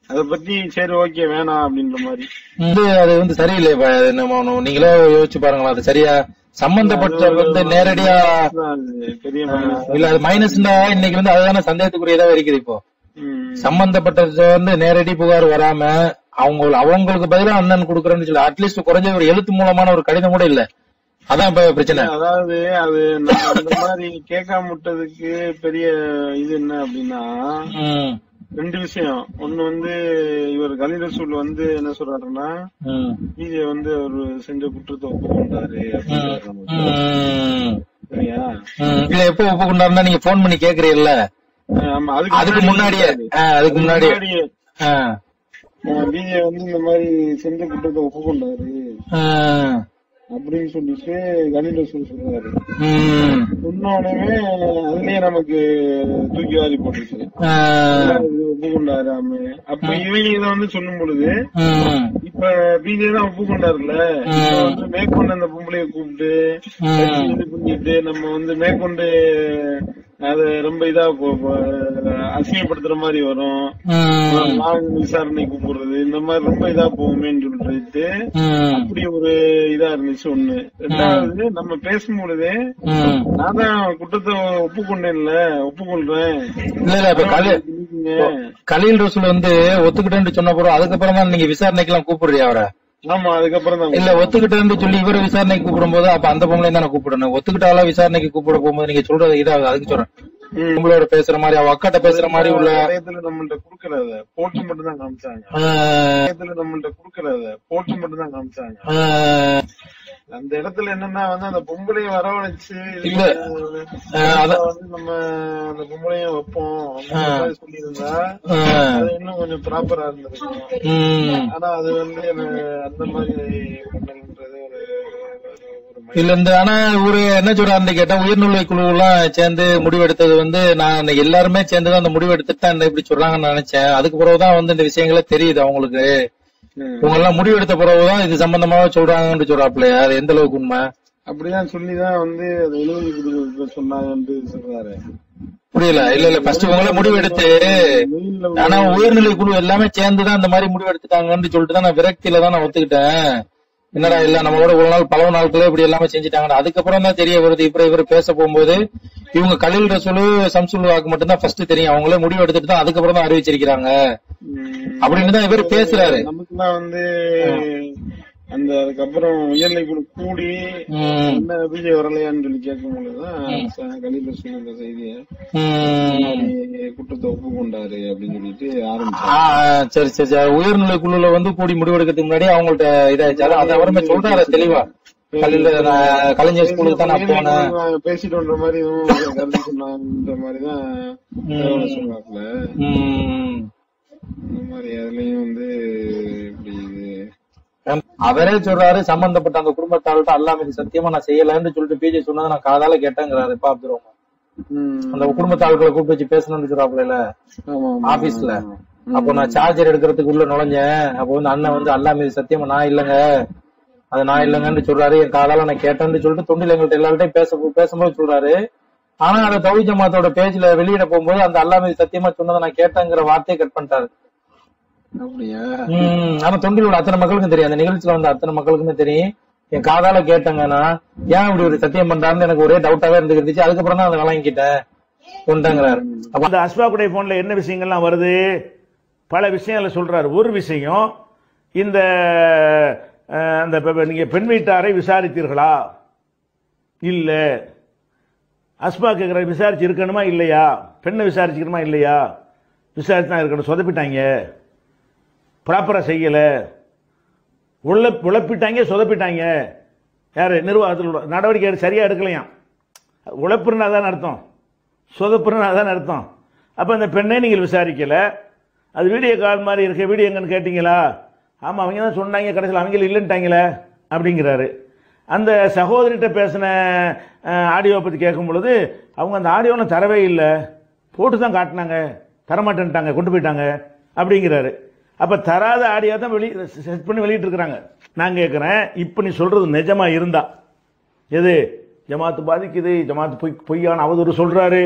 அத பத்தி சரி ஓகே வேணாம் அப்படின்ற மாதிரி. அது வந்து சரியில்லை. நம்ம நீங்களே யோசிச்சு பாருங்களா, அது சரியா சம்பந்தப்பட்ட வந்து நேரடியா இல்ல அது மைனஸ்னா இன்னைக்கு வந்து அதுதானே சந்தேகத்துக்குரியதா இருக்குது. இப்போ சம்பந்தப்பட்ட வந்து நேரடி புகார் வராம அவங்க அவங்களுக்கு பதிலா அண்ணன் கொடுக்குறேன்னு சொல்லி அட்லீஸ்ட் குறைஞ்ச ஒரு எழுத்து மூலமான ஒரு கடிதம் கூட இல்ல. அதான் இப்ப பிரச்சனை. அதாவது அது அந்த மாதிரி கேட்காம விட்டதுக்கு பெரிய இது என்ன அப்படின்னா ரெண்டு விஷயம். ஒண்ணு வந்து இவர் கலீல் ரசூல் வந்து என்ன சொல்றாருன்னா பிஜே வந்து அவரு செஞ்ச குற்றத்தை ஒப்புக்கொண்டாரு சரியா. இல்ல எப்ப ஒப்புக்கொண்டாருன்னா நீங்க போன் பண்ணி கேக்குறீல்ல. ஆமா அதுக்கு முன்னாடியே அதுக்கு முன்னாடியே பிஜே வந்து இந்த மாதிரி செஞ்ச குற்றத்தை ஒப்புக்கொண்டாரு அப்படின்னு சொல்லிட்டு கலீல் ரசூல் சொல்றாரு. சொன்னோடனே அதுலயே நமக்கு தூக்கி வாரி போட்டுச்சு ஒப்புக்கொண்டாராம. அப்ப இவங்க இதை வந்து சொல்லும் பொழுது இப்ப பிஜே தான் ஒப்புக்கொண்டாருல, வந்து மேற்கொண்டு அந்த பொம்பளைய கூப்பிட்டு இது பண்ணிட்டு நம்ம வந்து மேற்கொண்டு அது ரொம்ப இதா அசிங்கப்படுத்துற மாதிரி வரும். விசாரணை கூப்பிடுறது இந்த மாதிரி ரொம்ப இதா போகுமேன்னு சொல்லிட்டு அப்படி ஒரு இதா இருந்துச்சு ஒண்ணு. ரெண்டாவது நம்ம பேசும் பொழுதே நான் தான் குற்றத்தை ஒப்புக்கொண்டேன்ல ஒப்புக்கொள்றேன். கலீல் ரசூல் வந்து ஒத்துக்கிட்டேன்னு சொன்ன போறோம். அதுக்கப்புறம் தான் நீங்க விசாரணைக்கு எல்லாம் கூப்பிடுறியா அவரை? ஆமா அதுக்கப்புறம் தான் இல்ல ஒத்துக்கிட்டேன்னு சொல்லி இவரை விசாரணைக்கு கூப்பிடும் போது அப்ப அந்த பொங்கலையும் தானே கூப்பிடணும். ஒத்துக்கிட்டாலா விசாரணைக்கு கூப்பிட போகும்போது நீங்க சொல்றது இதாவது அதுக்கு சொல்றேன். உங்களோட பேசுற மாதிரி அவ அக்காட்ட பேசுற மாதிரி உள்ள நம்மள்ட்ட குடுக்கறத போட்டு மட்டும் தான் காமிச்சாங்க. நம்மள்ட்ட குடுக்கறத போட்டு மட்டும் தான் காமிச்சாங்க. அந்த இடத்துல என்னன்னா வந்து அந்த பொம்பளைய வரவழைச்சு வந்து நம்ம அந்த பொம்பளைய வைப்போம் சொல்லியிருந்தா அது இன்னும் கொஞ்சம் ப்ராப்பரா இருந்திருக்கும். ஆனா அது வந்து அந்த மாதிரி பண்ணலன்றது ஒரு இல்ல இந்த ஆனா ஒரு என்ன சொல்றாருன்னு கேட்டா உயர்நிலை குழு எல்லாம் சேர்ந்து முடிவெடுத்தது வந்து நான் எல்லாருமே சேர்ந்துதான் அந்த முடிவெடுத்துட்டு தான் இப்படி சொல்றாங்கன்னு நினைச்சேன். அதுக்கு பிறகுதான் வந்து இந்த விஷயங்களே தெரியுது அவங்களுக்கு. இவங்க எல்லாம் முடிவெடுத்த பிறகுதான் இது சம்பந்தமாக சொல்றாங்கன்னு சொல்றாப்லையா, அது எந்த அளவுக்கு உண்மை? அப்படிதான் சொல்லிதான் வந்து அது எழுதி சொன்னாங்கன்னு சொல்றாரு. புரியல. இல்ல இல்ல ஃபர்ஸ்ட் உங்களே முடிவெடுத்து ஆனா உயர்நிலை குழு எல்லாமே சேர்ந்துதான் இந்த மாதிரி முடிவெடுத்துட்டாங்கன்னு சொல்லிட்டு தான் நான் விரக்தியில தான் நான் ஒத்துக்கிட்டேன். என்னடா இல்ல நம்மளோட ஒரு நாள் பல நாட்களே இப்படி எல்லாமே செஞ்சுட்டாங்க. அதுக்கப்புறம் தான் தெரிய வருது. இப்ப இவர் பேச போகும்போது இவங்க கலீல் ரசூல் சம்சுல் வாக்கு மட்டும் தான் ஃபர்ஸ்ட் தெரியும். அவங்களே முடிவு எடுத்துட்டு தான் அதுக்கப்புறம் தான் அறிவிச்சிருக்கிறாங்க அப்படின்னு தான் இவர் பேசுறாரு. நமக்குலாம் வந்து அந்த அதுக்கப்புறம் உயர்நிலை குழு கூடி என்ன விஜய் வரலையான்னு சொல்லி கேட்கும் பொழுதுதான் கலீல் ரசூல் இந்த செய்திய குற்றத்தை ஒப்புக்கொண்டாரு அப்படின்னு சொல்லிட்டு ஆரம்பிச்சாரு. சரி சரி சரி உயர்நிலை குழுல வந்து கூடி முடிவெடுக்கிறதுக்கு முன்னாடி அவங்கள்ட்ட இதாச்சாரு. அதை அவருமே சொல்றாரு தெளிவா. கலைஞர் ஸ்கூலுக்கு தான் நான் போனேன் பேசிட்டு மாதிரி கருத்து சொன்னான்ற மாதிரிதான் சொல்றாப்புல. இந்த மாதிரி அதுலயும் வந்து இப்படி அவரே சொல்றாரு சம்பந்தப்பட்ட அந்த குடும்பத்தாள்கிட்ட அல்லாம இது சத்தியமா நான் செய்யலன்னு சொல்லிட்டு பிஜே சொன்னதை நான் காதால கேட்டேங்கிறாரு. இப்ப அப்துல் ரஹ்மான் அந்த குடும்பத்தாள்களை கூப்பிட்டு வச்சு பேசணும்னு சொல்றாப்புல ஆபீஸ்ல. அப்போ நான் சார்ஜர் எடுக்கிறதுக்கு உள்ள நுழைஞ்சேன். அப்போ வந்து அண்ணன் வந்து அல்லாம இது சத்தியமா நான் இல்லங்க அது நான் இல்லங்கன்னு சொல்றாரு. என் காதால நான் கேட்டேன்னு சொல்லிட்டு தொண்டில் எங்கள்கிட்ட எல்லார்ட்டையும் பேச பேசும்போது சொல்றாரு. ஆனா அந்த தௌஹீத் ஜமாத்தோட பேஜ்ல வெளியிட போகும்போது அந்த அல்லாம இது சத்தியமா சொன்னதை நான் கேட்டேங்கிற வார்த்தையை கட் பண்ணிட்டாரு. ஆனா தொண்டிலோட அத்தனை மக்களுக்கும் தெரியும். அந்த நிகழ்ச்சியில வந்து அத்தனை மக்களுக்குமே தெரியும். என் காதால கேட்டேங்கன்னா ஏன் இப்படி ஒரு சத்தியம் பண்றாருன்னு எனக்கு ஒரே டவுட்டாவே இருந்துருந்துச்சு. அதுக்கப்புறம் தான் அதை விளங்கிட்டேன் கொண்டாங்கிறாரு. அந்த அஸ்பாக்குடைய போன்ல என்ன விஷயங்கள்லாம் வருது, பல விஷயங்களை சொல்றாரு. ஒரு விஷயம் இந்த அந்த நீங்க பெண் வீட்டாரை விசாரித்தீர்களா? இல்ல. அஸ்பா கேட்கிற விசாரிச்சு இருக்கணுமா இல்லையா? பெண்ணை விசாரிச்சுக்கணுமா இல்லையா? விசாரிச்சு தான் இருக்கணும். சொதப்பிட்டாங்க, ப்ராப்பரா செய்யல, உள்ள உழப்பிட்டாங்க, சொதப்பிட்டாங்க. யாரு நிர்வாகத்தில் நடவடிக்கை சரியா எடுக்கலையாம். உழப்புன்னு அதான் அர்த்தம், சொதப்புன்னு அதான் அர்த்தம். அப்ப அந்த பெண்ணை நீங்கள் விசாரிக்கல. அது வீடியோ கால் மாதிரி இருக்க, வீடியோ எங்கன்னு கேட்டீங்களா? ஆமா அவங்க தான் சொன்னாங்க, கடைசியில் அவங்க இல்லைன்ட்டாங்களே அப்படிங்கிறாரு. அந்த சகோதரிட்ட பேசின ஆடியோவை பற்றி கேட்கும் பொழுது அவங்க அந்த ஆடியோவில் தரவே இல்லை, போட்டு தான் காட்டினாங்க, தரமாட்டேன்ட்டாங்க, கொண்டு போயிட்டாங்க அப்படிங்கிறாரு. அப்போ தராத ஆடியோ தான் வெளி செட் பண்ணி வெளியிட்டு இருக்கிறாங்க. நான் கேட்குறேன், இப்போ நீ சொல்றது நிஜமா இருந்தா, எது ஜமாத்து பாதிக்குது, ஜமாத்து பொய் பொய்யான அவதூறு சொல்றாரு,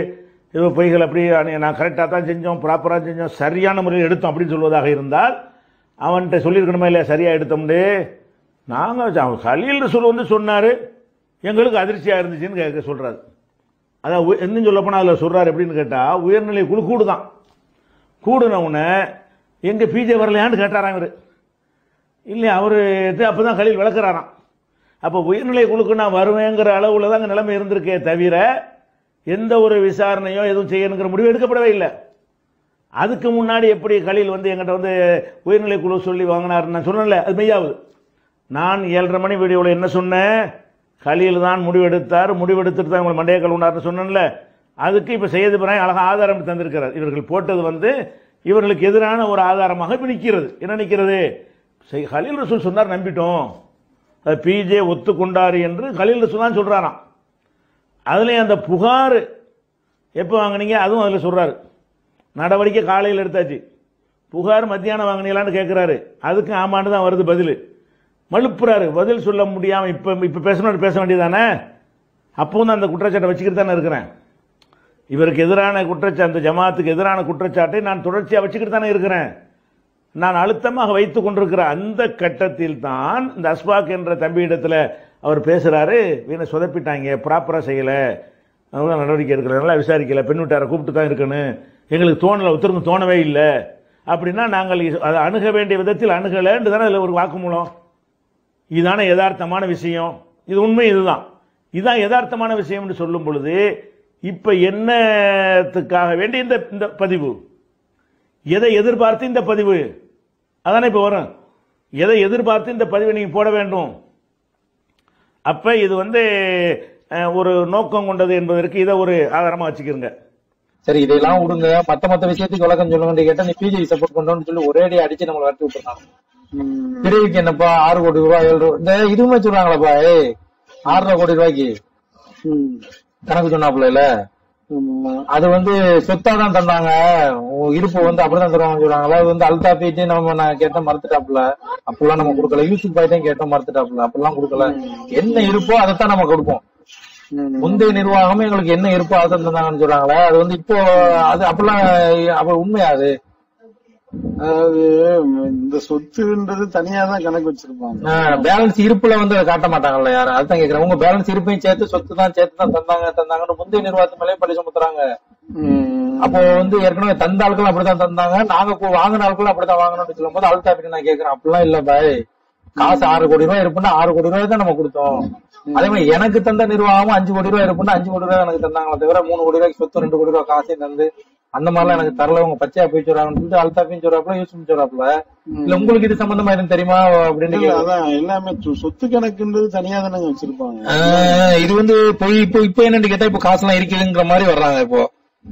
இப்போ பொய்கள் அப்படி நான் கரெக்டாக தான் செஞ்சோம், ப்ராப்பராக செஞ்சோம், சரியான முறையில் எடுத்தோம் அப்படின்னு சொல்வதாக இருந்தால் அவன்கிட்ட சொல்லியிருக்கணுமா இல்லையா சரியாக எடுத்தோம்னு? நாங்கள் கலீல் ரசூல் வந்து சொன்னார், எங்களுக்கு அதிர்ச்சியாக இருந்துச்சுன்னு கேட்க சொல்கிறாரு. அதான் இன்னும் சொல்ல போனால் அதில் சொல்கிறார் எப்படின்னு கேட்டால், உயர்நிலை குழு கூடுதான். கூடுனவுடனே எங்கள் பிஜே வரலையான்னு கேட்டாராம் இவர். இல்லையா அவர் அப்போ தான் கலீல் விளக்குறாராம். அப்போ உயர்நிலை குழுக்கு நான் வருவேங்கிற அளவில் தான் அங்கே நிலைமை இருந்திருக்கே தவிர எந்த ஒரு விசாரணையோ எதுவும் செய்யணுங்கிற முடிவு எடுக்கப்படவே இல்லை. அதுக்கு முன்னாடி எப்படி கலீல் வந்து எங்கிட்ட வந்து உயர்நிலை குழு சொல்லி வாங்கினார் நான் சொன்னேன்ல, அது மெய்யாவது. நான் ஏழரை மணி வீடியோவில் என்ன சொன்னேன், கலீல் தான் முடிவெடுத்தார், முடிவெடுத்துட்டு தான் உங்களை மண்டையை கழுவினார்னு சொன்னேன்ல. அதுக்கு இப்போ செய்யது பிறகு அழகாக ஆதாரம் தந்திருக்கிறார். இவர்கள் போட்டது வந்து இவர்களுக்கு எதிரான ஒரு ஆதாரமாக இப்போ நிற்கிறது. என்ன நிற்கிறது? கலீல் ரசூல் சொன்னார் நம்பிட்டோம், பிஜே ஒத்துக்கொண்டார் என்று கலீல் ரசூல் தான் சொல்றாராம். அதுலேயும் அந்த புகார் எப்போ வாங்கினீங்க அதுவும் அதில் சொல்றாரு. நடவடிக்கை காலையில் எடுத்தாச்சு, புகார் மத்தியானம் வாங்கினீங்களான்னு கேட்குறாரு. அதுக்கு ஆமாண்டு தான் வருது பதில். மழுப்புறாரு, பதில் சொல்ல முடியாமல் இப்போ இப்போ பேசணும் பேச வேண்டியதானே. அப்பவும் தான் அந்த குற்றச்சாட்டை வச்சுக்கிட்டு தானே இருக்கிறேன். இவருக்கு எதிரான குற்றச்சாட்டு, அந்த ஜமாத்துக்கு எதிரான குற்றச்சாட்டை நான் தொடர்ச்சியாக வச்சுக்கிட்டு தானே இருக்கிறேன். நான் அழுத்தமாக வைத்துக் கொண்டிருக்கிற அந்த கட்டத்தில் தான் இந்த அஸ்பாக் என்ற தம்பி இடத்துல அவர் பேசுறாரு, வீணை சொதப்பிட்டாங்க, ப்ராப்பராக செய்யலை, நடவடிக்கை எடுக்கல, நல்லா விசாரிக்கல, பெண் வீட்டாரை கூப்பிட்டு தான் இருக்கணும், எங்களுக்கு தோணலை, ஒருத்தருக்கும் தோணவே இல்லை அப்படின்னா நாங்கள் அதை அணுக வேண்டிய விதத்தில் அணுகலைன்னு தானே அதில் ஒரு வாக்குமூலம். இதுதானே யதார்த்தமான விஷயம், இது உண்மை, இதுதான் இதுதான் யதார்த்தமான விஷயம் என்று சொல்லும் பொழுது இப்ப என்னத்துக்காக வேண்டி இந்த இந்த பதிவு, எதை எதிர்பார்த்து இந்த பதிவு, அதானே இப்ப வரும், எதை எதிர்பார்த்து இந்த பதிவை நீங்க போட வேண்டும். அப்ப இது வந்து ஒரு நோக்கம் கொண்டது என்பதற்கு இதை ஒரு ஆதாரமா வச்சுக்கிறங்க. சரி, இதெல்லாம் விடுங்க, மத்த மத்த விஷயத்துக்கு விளக்கம் சொல்லுங்க கேட்டா நீ பிஜே சப்போர்ட் பண்றோம்னு சொல்லி ஒரே அடி அடிச்சு நம்மளை வரட்டி விட்டுருக்காங்க. பிரிவுக்கு என்னப்பா ஆறு கோடி ரூபாய் ஏழு ரூபாய் இந்த இதுவுமே சொல்றாங்களாப்பா, ஏய் ஆறரை கோடி ரூபாய்க்கு கணக்கு சொன்னாப்புல, அது வந்து சொத்தா தான் தந்தாங்க, இருப்பு வந்து அப்படிதான் தருவாங்க சொல்றாங்களா. அது வந்து அல்தாபிட்டு நம்ம நான் கேட்ட மறுத்துட்டாப்புல, அப்படிலாம் நம்ம கொடுக்கல. யூசுப் பாய் தான் கேட்ட மறுத்துட்டாப்புல, அப்படிலாம் கொடுக்கல. என்ன இருப்போ அதைத்தான் நம்ம கொடுப்போம். முந்தைய நிர்வாகமே எங்களுக்கு என்ன இருப்போ அதை தந்தாங்கன்னு சொல்றாங்களே, அது வந்து இப்போ அது அப்படிலாம் அப்ப உண்மையாது. அதாவது இந்த சொத்துன்றது தனியா தான் கணக்கு வச்சிருப்பாங்க. பேலன்ஸ் இருப்புல வந்து அதை காட்ட மாட்டாங்கல்ல யாரும், அதுதான் கேக்குறேன். உங்க பேலன்ஸ் இருப்பையும் சேர்த்து சொத்து தான் சேர்த்து தான் தந்தாங்க தந்தாங்கன்னு முந்தைய நிர்வாகத்து மேலே பழி சுமத்துறாங்க. அப்போ வந்து ஏற்கனவே தந்த ஆட்கள் அப்படிதான் தந்தாங்க, நாங்க வாங்கின ஆட்களும் அப்படிதான் வாங்கணும்னு சொல்லும் போது அல்தாபிக்கு நான் கேக்குறேன், அப்படிலாம் இல்ல பாய், காசு ஆறு கோடி ரூபாய் இருப்புன்னா ஆறு கோடி ரூபாய் தான் நம்ம கொடுத்தோம். அதே மாதிரி எனக்கு தந்த நிர்வாகமும் அஞ்சு கோடி ரூபாய் இருப்புன்னா அஞ்சு கோடி ரூபாய் எனக்கு தந்தாங்களே தவிர மூணு கோடி ரூபாய்க்கு சொத்து ரெண்டு கோடி ரூபாய் காசையும் தந்து அந்த மாதிரிலாம் எனக்கு தரல, உங்க பச்சையா போய் சொல்றாங்கன்னு சொல்லிட்டு அல்தாபியும் சொல்றாப்புல யூசுப் சொல்றாப்புல. இல்ல உங்களுக்கு இது சம்பந்தமா எதுவும் தெரியுமா அப்படின்னு. அதான் எல்லாமே சொத்து கணக்குன்றது தனியா தானே வச்சிருப்பாங்க. இது வந்து போய் இப்போ இப்ப என்னன்னு கேட்டா இப்போ காசு எல்லாம் இருக்குதுங்கிற மாதிரி வர்றாங்க. இப்போ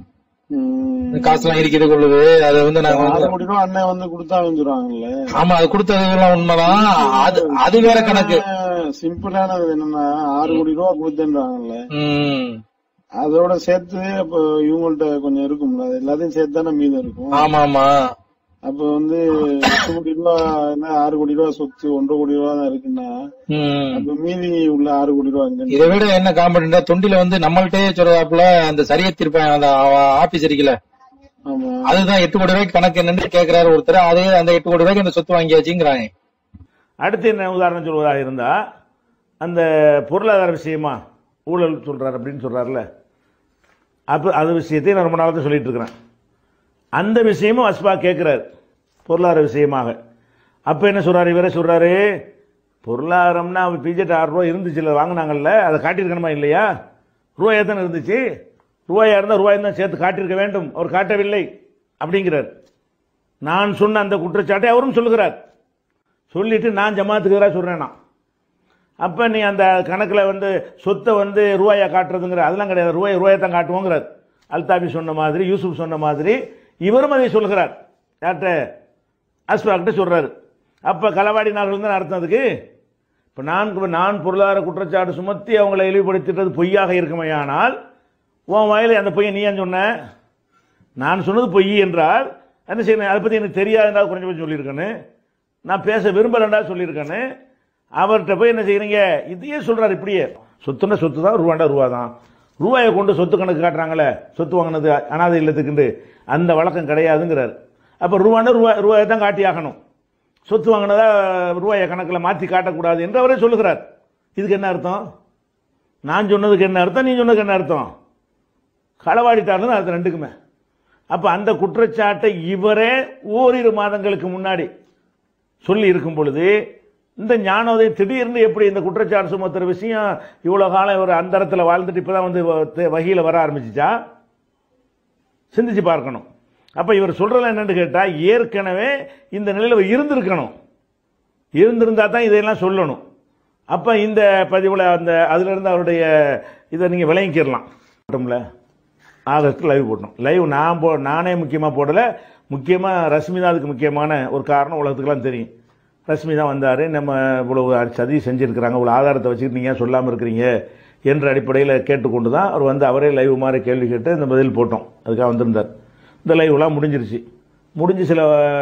காசு எல்லாம் இருக்குது கொள்ளுது, அது வந்து நாங்க ஆறு கோடி ரூபாய் அண்ணன் வந்து கொடுத்தாங்கன்னு சொல்றாங்கல்ல. ஆமா, அது கொடுத்தது உண்மைதான், அது அது வேற கணக்கு. சிம்பிளானது என்னன்னா ஆறு கோடி ரூபாய் கொடுத்தேன்றாங்கல்ல, அதோட சேர்த்து அப்ப இவங்கள்ட்ட கொஞ்சம் இருக்கும்ல, அது எல்லாத்தையும் சேர்த்து தானே மீதம் இருக்கும். ஆமா ஆமா. அப்ப வந்து எட்டு கோடி ரூபாய் ஆறு கோடி ரூபாய் சொத்து ஒன்றரை கோடி ரூபாய் தான் இருக்குன்னா அப்ப மீதி உள்ள ஆறு கோடி ரூபாய். இதை விட என்ன காம்படிட்டா தொண்டில வந்து நம்மள்டே சொல்றாப்புல அந்த சரியத்திருப்பேன் அந்த ஆபீஸ் இருக்குல்ல, அதுதான் எட்டு கோடி ரூபாய்க்கு கணக்கு என்னன்னு கேக்குறாரு ஒருத்தர், அதே அந்த எட்டு கோடி ரூபாய்க்கு அந்த சொத்து வாங்கியாச்சுங்கிறாங்க. அடுத்து என்ன உதாரணம் சொல்வதாக இருந்தா, அந்த பொருளாதார விஷயமா ஊழல் சொல்றாரு அப்படின்னு சொல்றாருல, அப்ப அது விஷயத்தையும் நான் ரொம்ப நாளாக சொல்லிட்டு இருக்கிறேன். அந்த விஷயமும் அஸ்பா கேட்கிறாரு பொருளாதார விஷயமாக. அப்ப என்ன சொல்றாரு, இவரே சொல்றாரு, பொருளாதாரம்னா அவன் பிஜெட் ஆறு ரூபாய் இருந்துச்சு இல்லை வாங்கினாங்கல்ல, அதை காட்டியிருக்கணுமா இல்லையா, ரூபாயா தானே இருந்துச்சு, ரூபாயா இருந்தால் ரூபாய் தான் சேர்த்து காட்டியிருக்க வேண்டும், அவர் காட்டவில்லை அப்படிங்கிறார். நான் சொன்ன அந்த குற்றச்சாட்டை அவரும் சொல்லுகிறார். சொல்லிட்டு நான் ஜமாத்துக்கு எதிராக சொல்றேன். அப்ப நீ அந்த கணக்கில் வந்து சொத்தை வந்து ரூபாயா காட்டுறதுங்கிற அதெல்லாம் கிடையாது, ரூபாய் ரூபாயை தான் காட்டுவோங்கிறார். அல்தாபி சொன்ன மாதிரி, யூசுப் சொன்ன மாதிரி இவரும் அதை சொல்கிறார். யார்கிட்ட? அஸ்பாக்கிட்ட சொல்றாரு. அப்ப களவாடினார்கள் தான் அர்த்தம் அதுக்கு. இப்ப நான் நான் பொருளாதார குற்றச்சாட்டு சுமத்தி அவங்களை இழிவுபடுத்திட்டது பொய்யாக இருக்குமையானால் உன் வாயில அந்த பொய்யை நீ ஏன் சொன்ன? நான் சொன்னது பொய் என்றால் என்ன செய்யணும்? அதை பத்தி எனக்கு தெரியாதுன்றா குறைஞ்சபட்சம் சொல்லியிருக்கேன்னு, நான் பேச விரும்பலண்டா சொல்லியிருக்கேன்னு. அவர்கிட்ட போய் என்ன செய்யறீங்க? இதையே சொல்றாரு. இப்படியே சொத்துன்னா சொத்து தான், ரூபாண்டா ரூபா தான், ரூபாயை கொண்டு சொத்து கணக்கு காட்டுறாங்களே, சொத்து வாங்கினது அனாதை இல்லத்துக்குண்டு, அந்த வழக்கம் கிடையாதுங்கிறார். அப்போ ரூபான்னு ரூபாய் ரூபாயை தான் காட்டி ஆகணும், சொத்து வாங்கினதா ரூபாயை கணக்கில் மாற்றி காட்டக்கூடாது என்று அவரே சொல்லுகிறார். இதுக்கு என்ன அர்த்தம்? நான் சொன்னதுக்கு என்ன அர்த்தம், நீ சொன்னதுக்கு என்ன அர்த்தம்? களவாடிட்டாருன்னு அர்த்தம் ரெண்டுக்குமே. அப்போ அந்த குற்றச்சாட்டை இவரே ஓரிரு மாதங்களுக்கு முன்னாடி சொல்லி இருக்கும் பொழுது இந்த ஞானோதயம் திடீர்னு எப்படி இந்த குற்றச்சாட்டு சுமத்துற விஷயம் இவ்வளோ காலம் ஒரு அந்தரத்தில் வாழ்ந்துட்டு இப்போ தான் வந்து வகையில் வர ஆரம்பிச்சிச்சா? சிந்திச்சு பார்க்கணும். அப்போ இவர் சொல்கிறல என்னன்னு கேட்டால், ஏற்கனவே இந்த நிலையில் இருந்திருக்கணும், இருந்திருந்தா தான் இதையெல்லாம் சொல்லணும். அப்போ இந்த பதிவில் அந்த அதிலிருந்து அவருடைய இதை நீங்கள் விளங்கிக்கிடலாம். மட்டும்ல ஆகஸ்ட் லைவ் போட்டோம். லைவ் நான் போ நானே முக்கியமாக போடலை, முக்கியமாக ரஷ்மி தான் அதுக்கு முக்கியமான ஒரு காரணம் உலகத்துக்கெல்லாம் தெரியும். ரஷ்மி தான் வந்தார், நம்ம இவ்வளவு சதி செஞ்சுருக்கிறாங்க, இவ்வளோ ஆதாரத்தை வச்சுக்கிட்டு நீங்கள் சொல்லாமல் இருக்கிறீங்க என்ற அடிப்படையில் கேட்டுக்கொண்டு தான் அவர் வந்து அவரே லைவ் மாதிரி கேள்வி கேட்டு இந்த பதில் போட்டோம். அதுக்காக வந்திருந்தார். இந்த லைவ்லாம் முடிஞ்சிருச்சு. முடிஞ்சு சில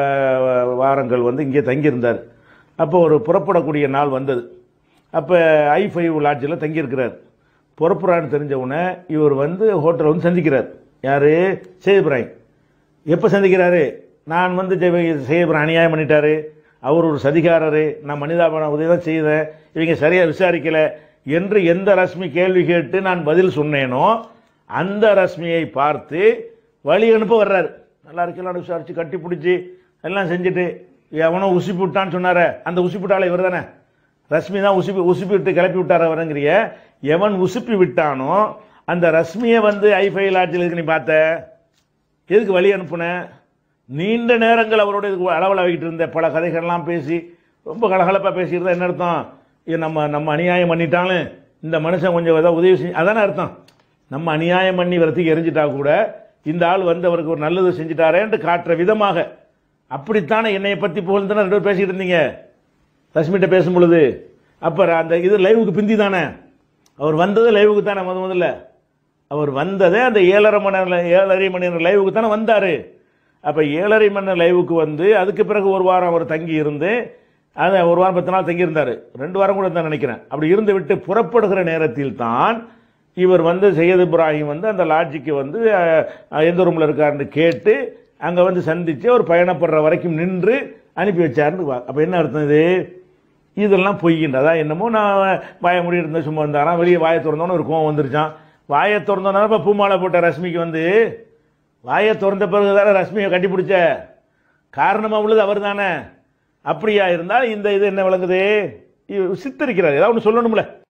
வாரங்கள் வந்து இங்கே தங்கியிருந்தார். அப்போ ஒரு புறப்படக்கூடிய நாள் வந்தது. அப்போ ஐ ஃபைவ் லாட்ஜில் தங்கியிருக்கிறார். புறப்புறான்னு தெரிஞ்சவுடனே இவர் வந்து ஹோட்டலில் வந்து சந்திக்கிறார். யார்? சையத் இப்ராஹிம். எப்போ சந்திக்கிறாரு? நான் வந்து சையத் இப்ராஹிம் அநியாயம் பண்ணிட்டாரு, அவர் ஒரு சதிகாரரு, நான் மனிதாபன உதவி தான் செய்தேன், இவங்க சரியாக விசாரிக்கலை என்று எந்த ரஷ்மி கேள்வி கேட்டு நான் பதில் சொன்னேனோ அந்த ரஷ்மியை பார்த்து வழி அனுப்ப வர்றாரு. நல்லா இருக்கலாம் விசாரிச்சு கட்டி பிடிச்சி எல்லாம் செஞ்சுட்டு எவனோ உசுப்பி விட்டான்னு சொன்னார, அந்த உசுப்பிட்டால இவர் தானே, ரஷ்மி தான் உசுப்பி உசுப்பி விட்டு கிளப்பி விட்டார் அவருங்கிறிய. எவன் உசுப்பி விட்டானோ அந்த ரஷ்மியை வந்து ஐஃபை லாட்ஜில் இருக்கு நீ பார்த்த, எதுக்கு வழி அனுப்புன? நீண்ட நேரங்கள் அவரோட இதுக்கு அளவில் ஆகிட்டு இருந்த பல கதைகள்லாம் பேசி ரொம்ப கலகலப்பாக பேசியிருந்தா என்ன அர்த்தம்? இது நம்ம நம்ம அநியாயம் பண்ணிட்டாலும் இந்த மனுஷன் கொஞ்சம் ஏதாவது உதவி செஞ்சு அதானே அர்த்தம். நம்ம அநியாயம் பண்ணி வரத்துக்கு எரிஞ்சிட்டா கூட இந்த ஆள் வந்து அவருக்கு ஒரு நல்லது செஞ்சுட்டாரேன்ட்டு காட்டுற விதமாக அப்படித்தானே என்னையை பற்றி புகழ்ந்தானே ரெண்டு பேர் பேசிக்கிட்டு இருந்தீங்க ரஷ்மிகிட்ட பேசும் பொழுது. அப்போ அந்த இது லைவுக்கு பிந்தி தானே அவர் வந்தது, லைவுக்கு தானே முத முதல்ல அவர் வந்ததே அந்த ஏழரை மணி நேரம் ஏழரை மணி நேரம் லைவுக்கு தானே வந்தார். அப்போ ஏழரை மணி நேரம் லைவுக்கு வந்து அதுக்கு பிறகு ஒரு வாரம் அவர் தங்கி இருந்து, அதை ஒரு வாரம் பத்து நாள் தங்கியிருந்தார், ரெண்டு வாரம் கூட தான் நினைக்கிறேன். அப்படி இருந்து விட்டு புறப்படுகிற நேரத்தில் தான் இவர் வந்து சையத் இப்ராஹிம் வந்து அந்த லாட்ஜிக்கு வந்து எந்த ரூமில் இருக்காருன்னு கேட்டு அங்கே வந்து சந்தித்து அவர் பயணப்படுற வரைக்கும் நின்று அனுப்பி வச்சாருன்னு. அப்போ என்ன அர்த்தம்? இது இதெல்லாம் பொய்கின்றதா என்னமோ? நான் வாய முடி இருந்த சும்மா இருந்தாரா, வெளியே வாயை திறந்தோன்னு ஒரு கோவம் வந்துருச்சான். வாயை திறந்தோன்னா இப்போ பூமாலை போட்ட ரஷ்மிக்கு வந்து வாயை திறந்த பிறகு தானே ரஷ்மியை கட்டி பிடிச்ச காரணமாக உள்ளது அவர் தானே. அப்படியா இருந்தால் இந்த இது என்ன விளங்குது? சித்தரிக்கிறார், ஏதாவது ஒன்று சொல்லணும்ல.